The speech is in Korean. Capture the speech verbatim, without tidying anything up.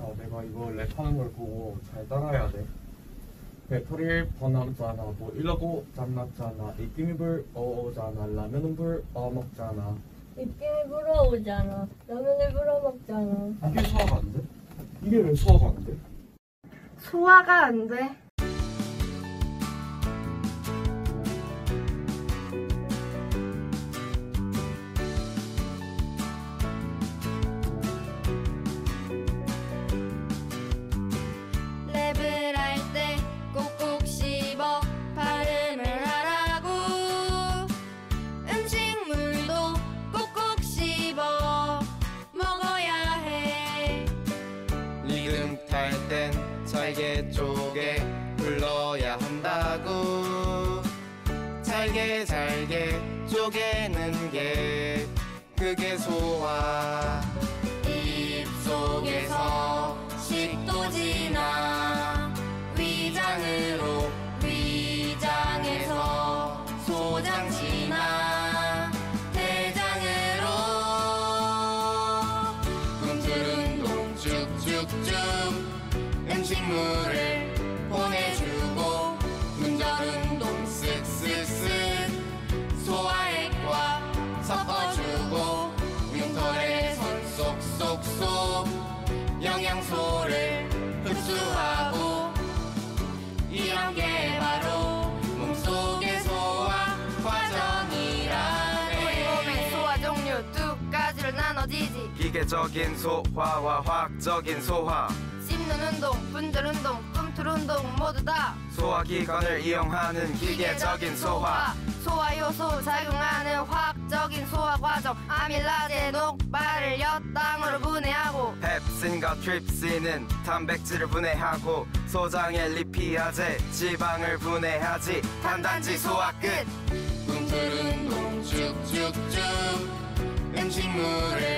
자, 내가 이거 랩하는 걸 보고 잘 따라해야 돼. 배터리를 번남잖아, 뭐 이러고 잠났잖아, 입김이 불어오잖아, 라면은 불어먹잖아. 입김이 불어오잖아. 라면을 불어먹잖아. 이게 소화가 안 돼? 이게 왜 소화가 안 돼? 소화가 안 돼. 랩을 할 때 꼭꼭 씹어 발음을 하라고. 음식물도 꼭꼭 씹어 먹어야 해. 리듬 탈 땐 잘게 쪼개 불러야 한다고. 잘게 잘게 쪼개는 게 그게 소화. 입속에서 식도 지나 위장으로, 위장에서 소장 지나 대장으로. 꿈틀운동 쭉쭉쭉 음식물을 보내주고. 분절운동 쓱쓱쓱 소화액과 섞어주고. 흉터에 손 쏙쏙쏙 영양소를 흡수하고. 이런 게 바로 몸속의 소화 과정이라네. 몸의 소화 종류 두 가지로 나눠지지. 기계적인 소화와 화학적인 소화. 씹는 운동, 분절 운동, 꿈틀 운동 모두 다 소화기관을 이용하는 기계적인 소화. 소화 요소 작용하는 화학적인 소화 과정. 아밀라제 녹발을 엿당으로 분해하고. 펩신과 트립신은 단백질을 분해하고. 소장의 리피아제 지방을 분해하지. 단단지 소화 끝. 꿈틀운동 쭉쭉쭉 음식물을